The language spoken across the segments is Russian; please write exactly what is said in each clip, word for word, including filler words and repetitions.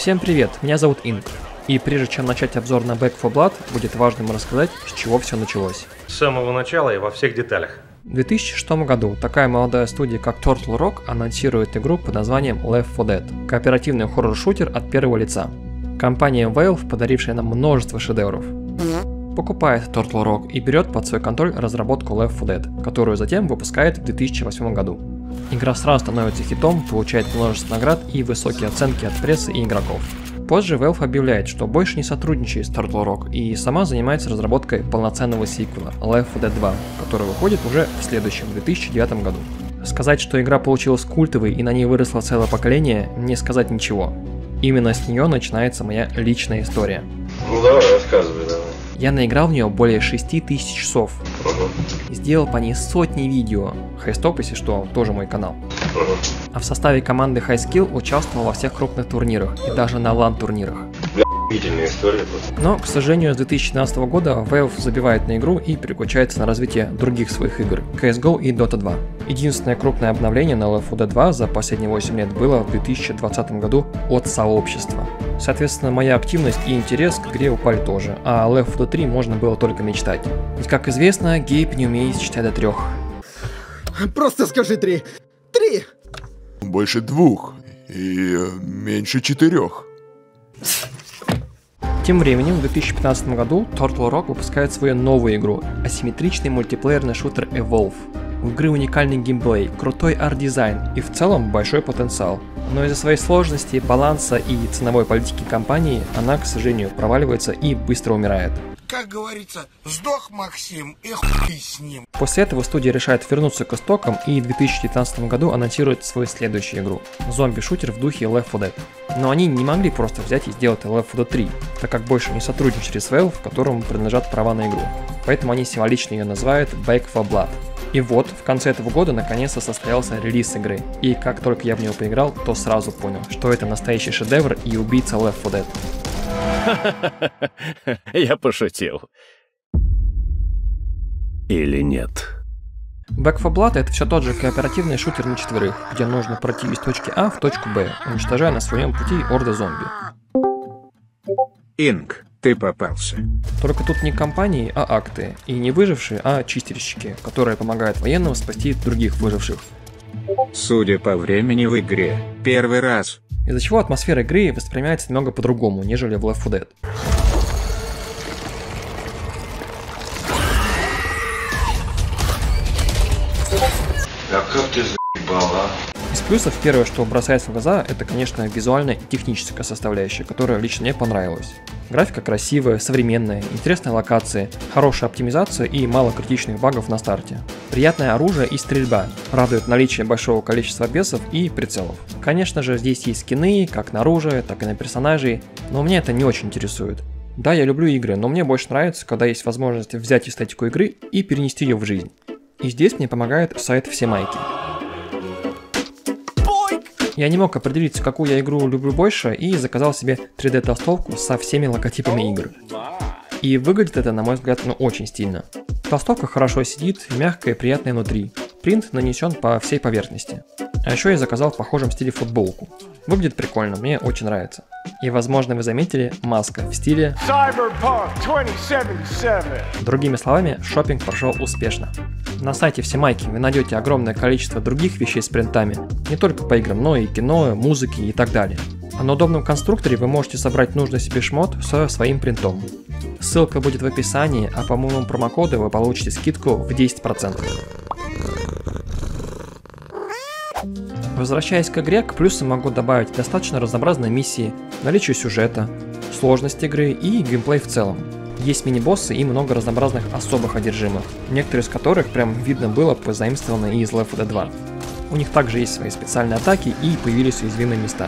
Всем привет, меня зовут Инк. И прежде чем начать обзор на Back four Blood, будет важным рассказать, с чего все началось. С самого начала и во всех деталях. В две тысячи шестом году такая молодая студия, как Turtle Rock, анонсирует игру под названием Left four Dead, кооперативный хоррор-шутер от первого лица. Компания Valve, подарившая нам множество шедевров, покупает Turtle Rock и берет под свой контроль разработку Left four Dead, которую затем выпускает в две тысячи восьмом году. Игра сразу становится хитом, получает множество наград и высокие оценки от прессы и игроков. Позже Valve объявляет, что больше не сотрудничает с Turtle Rock и сама занимается разработкой полноценного сиквела Left four Dead два, который выходит уже в следующем, две тысячи девятом году. Сказать, что игра получилась культовой и на ней выросло целое поколение, не сказать ничего. Именно с нее начинается моя личная история. Ну давай, рассказывай, давай. Я наиграл в нее более шести тысяч часов. Угу. Сделал по ней сотни видео. Хайстоп, если что, тоже мой канал. Угу. А в составе команды Highskill участвовал во всех крупных турнирах и даже на лан-турнирах. Охуительная история просто. Но, к сожалению, с две тысячи двенадцатого года Valve забивает на игру и переключается на развитие других своих игр – си эс го и дота два. Единственное крупное обновление на Left four Dead два за последние восемь лет было в две тысячи двадцатом году от сообщества. Соответственно, моя активность и интерес к игре упали тоже, а Left four Dead три можно было только мечтать. Ведь, как известно, Гейб не умеет считать до трех. Просто скажи три. Три! Больше двух и меньше четырех. Тем временем, в две тысячи пятнадцатом году Turtle Rock выпускает свою новую игру – асимметричный мультиплеерный шутер Evolve. У игры уникальный геймплей, крутой арт-дизайн и в целом большой потенциал. Но из-за своей сложности, баланса и ценовой политики компании она, к сожалению, проваливается и быстро умирает. Как говорится, сдох Максим и хуй с ним. После этого студия решает вернуться к истокам и в две тысячи девятнадцатом году анонсирует свою следующую игру – зомби-шутер в духе Left four Dead. Но они не могли просто взять и сделать Left four Dead три, так как больше не сотрудничали с Valve, которому принадлежат права на игру. Поэтому они символично ее называют Back four Blood. И вот, в конце этого года наконец-то состоялся релиз игры, и как только я в нее поиграл, то сразу понял, что это настоящий шедевр и убийца Left four Dead. Я пошутил. Или нет? Back four Blood — это все тот же кооперативный шутер на четверых, где нужно пройти из точки А в точку Б, уничтожая на своем пути орды зомби. Инк, ты попался. Только тут не компании, а акты, и не выжившие, а чистерщики, которые помогают военным спасти других выживших. Судя по времени в игре, первый раз. Из-за чего атмосфера игры воспринимается немного по-другому, нежели в Left four Dead. А как ты за***бала? Из плюсов первое, что бросается в глаза, это, конечно, визуальная и техническая составляющая, которая лично мне понравилась. Графика красивая, современная, интересные локации, хорошая оптимизация и мало критичных багов на старте. Приятное оружие и стрельба, радует наличие большого количества бесов и прицелов. Конечно же, здесь есть скины, как на оружие, так и на персонажей, но меня это не очень интересует. Да, я люблю игры, но мне больше нравится, когда есть возможность взять эстетику игры и перенести ее в жизнь. И здесь мне помогает сайт Все Майки. Я не мог определиться, какую я игру люблю больше, и заказал себе три дэ толстовку со всеми логотипами игр. И выглядит это, на мой взгляд, ну очень стильно. Толстовка хорошо сидит, мягкая и приятная внутри. Принт нанесен по всей поверхности. А еще я заказал в похожем стиле футболку. Выглядит прикольно, мне очень нравится. И, возможно, вы заметили, маска в стиле Cyberpunk две тысячи семьдесят семь. Другими словами, шопинг прошел успешно. На сайте Все Майки вы найдете огромное количество других вещей с принтами, не только по играм, но и кино, музыке и так далее. А на удобном конструкторе вы можете собрать нужный себе шмот со своим принтом. Ссылка будет в описании, а по моему промокоду вы получите скидку в десять процентов. Возвращаясь к игре, к плюсам могу добавить достаточно разнообразные миссии, наличие сюжета, сложность игры и геймплей в целом. Есть мини-боссы и много разнообразных особых одержимых, некоторые из которых прям видно было позаимствованы из Left four Dead два. У них также есть свои специальные атаки и появились уязвимые места.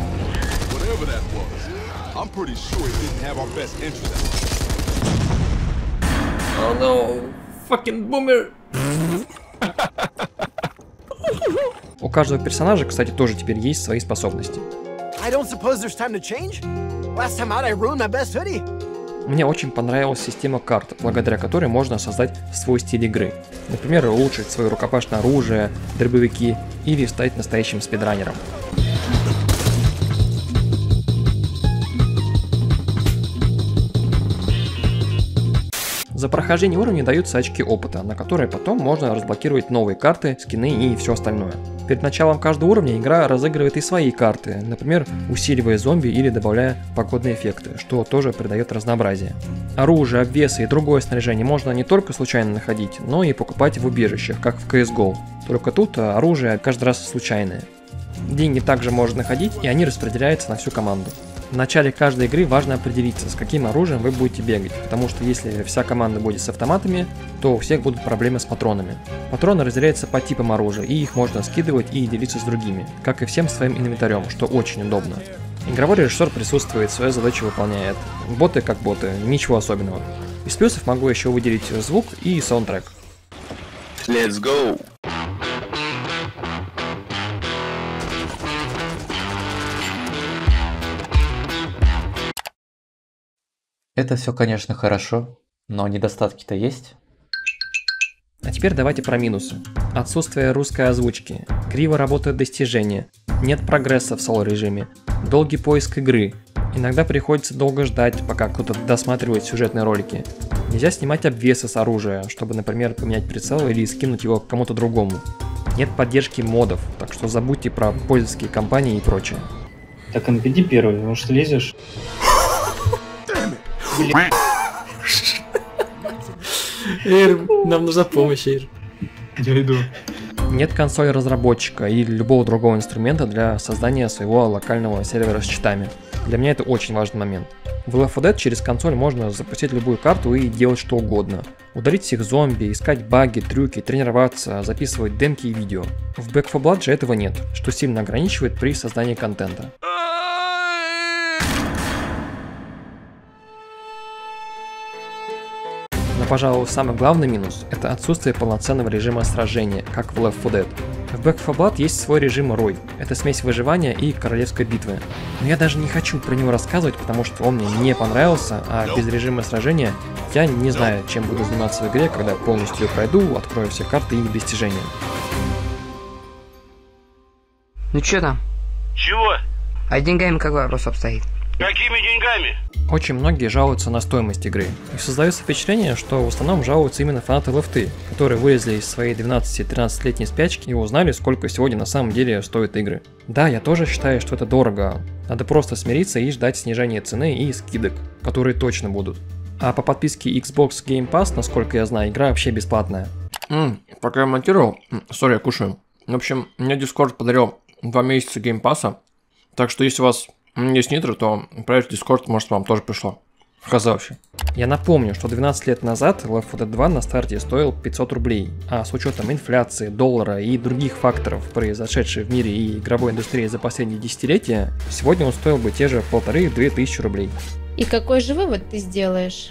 Oh no, fucking boomer! У каждого персонажа, кстати, тоже теперь есть свои способности. Мне очень понравилась система карт, благодаря которой можно создать свой стиль игры. Например, улучшить свое рукопашное оружие, дробовики или стать настоящим спидранером. За прохождение уровней даются очки опыта, на которые потом можно разблокировать новые карты, скины и все остальное. Перед началом каждого уровня игра разыгрывает и свои карты, например, усиливая зомби или добавляя погодные эффекты, что тоже придает разнообразие. Оружие, обвесы и другое снаряжение можно не только случайно находить, но и покупать в убежищах, как в си эс го. Только тут оружие каждый раз случайное. Деньги также можно находить, и они распределяются на всю команду. В начале каждой игры важно определиться, с каким оружием вы будете бегать, потому что если вся команда будет с автоматами, то у всех будут проблемы с патронами. Патроны разделяются по типам оружия, и их можно скидывать и делиться с другими, как и всем своим инвентарем, что очень удобно. Игровой режиссер присутствует, свою задачу выполняет. Боты как боты, ничего особенного. Из плюсов могу еще выделить звук и саундтрек. Let's go! Это все, конечно, хорошо, но недостатки-то есть. А теперь давайте про минусы. Отсутствие русской озвучки, криво работают достижения, нет прогресса в соло-режиме, долгий поиск игры, иногда приходится долго ждать, пока кто-то досматривает сюжетные ролики. Нельзя снимать обвесы с оружия, чтобы, например, поменять прицел или скинуть его кому-то другому. Нет поддержки модов, так что забудьте про пользовательские компании и прочее. Так, эн пи ди первый, может лезешь? Эйр, нам нужна помощь, Эйр. Я иду. Нет консоли разработчика или любого другого инструмента для создания своего локального сервера с читами. Для меня это очень важный момент. В Left фор Dead через консоль можно запустить любую карту и делать что угодно. Удалить всех зомби, искать баги, трюки, тренироваться, записывать демки и видео. В Back фор Blood же этого нет, что сильно ограничивает при создании контента. Но, пожалуй, самый главный минус – это отсутствие полноценного режима сражения, как в Left фор Dead. В Back фор Blood есть свой режим Рой. Это смесь выживания и королевской битвы. Но я даже не хочу про него рассказывать, потому что он мне не понравился, а без режима сражения я не знаю, чем буду заниматься в игре, когда полностью ее пройду, открою все карты и достижения. Ну чё там? Чего? А с деньгами как вопрос обстоит? Какими деньгами? Очень многие жалуются на стоимость игры. И создается впечатление, что в основном жалуются именно фанаты лефты, которые вылезли из своей двенадцати-тринадцатилетней спячки и узнали, сколько сегодня на самом деле стоят игры. Да, я тоже считаю, что это дорого. Надо просто смириться и ждать снижения цены и скидок, которые точно будут. А по подписке Xbox Game Pass, насколько я знаю, игра вообще бесплатная. Ммм, пока я монтировал, сори, я кушаю. В общем, мне Discord подарил два месяца Game Pass'а, так что если у вас есть нитро, то отправить Discord, может, вам тоже пришло. Хаза вообще. Я напомню, что двенадцать лет назад Left фор Dead два на старте стоил пятьсот рублей, а с учетом инфляции, доллара и других факторов, произошедших в мире и игровой индустрии за последние десятилетия, сегодня он стоил бы те же полторы-две тысячи рублей. И какой же вывод ты сделаешь?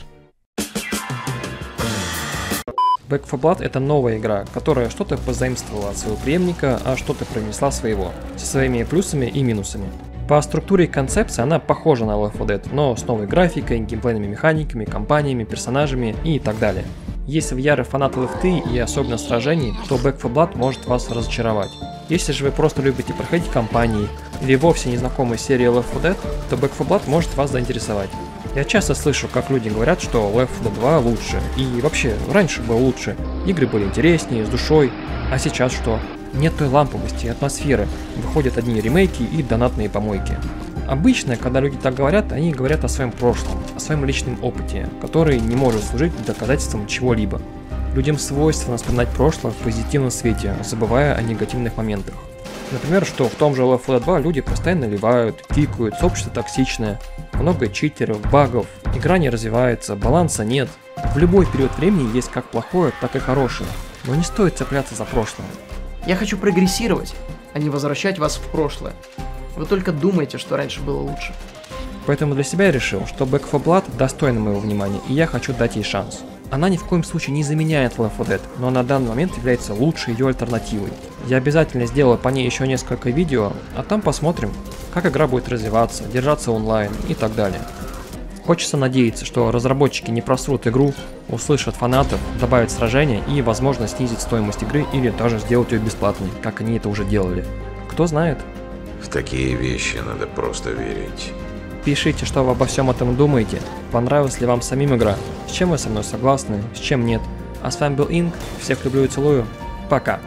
Back фор Blood — это новая игра, которая что-то позаимствовала от своего преемника, а что-то принесла своего, со своими плюсами и минусами. По структуре и концепции она похожа на Left фор Dead, но с новой графикой, геймплейными механиками, компаниями, персонажами и так далее. Если вы ярый фанат лефты и особенно сражений, то Back фор Blood может вас разочаровать. Если же вы просто любите проходить кампании или вовсе не знакомы с серией Left фор Dead, то Back фор Blood может вас заинтересовать. Я часто слышу, как люди говорят, что Left фор Dead два лучше, и вообще раньше было лучше, игры были интереснее, с душой, а сейчас что? Нет той ламповости и атмосферы, выходят одни ремейки и донатные помойки. Обычно, когда люди так говорят, они говорят о своем прошлом, о своем личном опыте, который не может служить доказательством чего-либо. Людям свойственно вспоминать прошлое в позитивном свете, забывая о негативных моментах. Например, что в том же Left фор Dead два люди постоянно ливают, кикают, сообщество токсичное, много читеров, багов, игра не развивается, баланса нет. В любой период времени есть как плохое, так и хорошее, но не стоит цепляться за прошлое. Я хочу прогрессировать, а не возвращать вас в прошлое. Вы только думаете, что раньше было лучше. Поэтому для себя я решил, что Back фор Blood достойна моего внимания, и я хочу дать ей шанс. Она ни в коем случае не заменяет Left фор Dead, но на данный момент является лучшей ее альтернативой. Я обязательно сделаю по ней еще несколько видео, а там посмотрим, как игра будет развиваться, держаться онлайн и так далее. Хочется надеяться, что разработчики не просрут игру, услышат фанатов, добавят сражения и, возможно, снизить стоимость игры или даже сделать ее бесплатной, как они это уже делали. Кто знает? В такие вещи надо просто верить. Пишите, что вы обо всем этом думаете, понравилась ли вам самим игра, с чем вы со мной согласны, с чем нет. А с вами был Инк, всех люблю и целую, пока.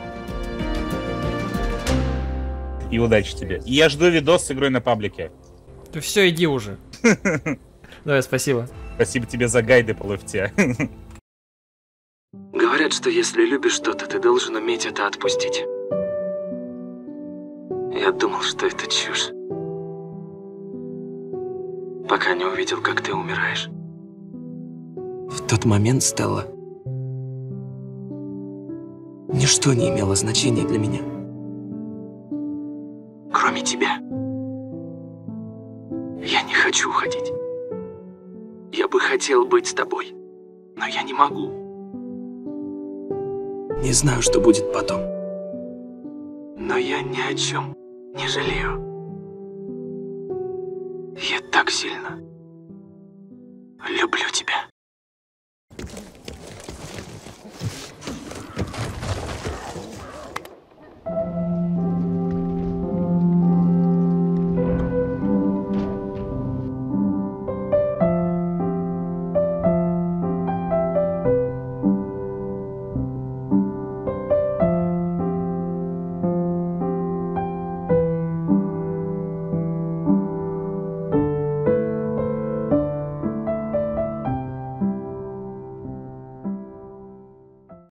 И удачи тебе. И я жду видос с игрой на паблике. Ты все, иди уже. Давай, спасибо. Спасибо тебе за гайды по лофте. Говорят, что если любишь что-то, ты должен уметь это отпустить. Я думал, что это чушь. Пока не увидел, как ты умираешь. В тот момент, Стелла, ничто не имело значения для меня. Кроме тебя. Я не хочу уходить. Я бы хотел быть с тобой, но я не могу. Не знаю, что будет потом. Но я ни о чем не жалею. Я так сильно люблю тебя.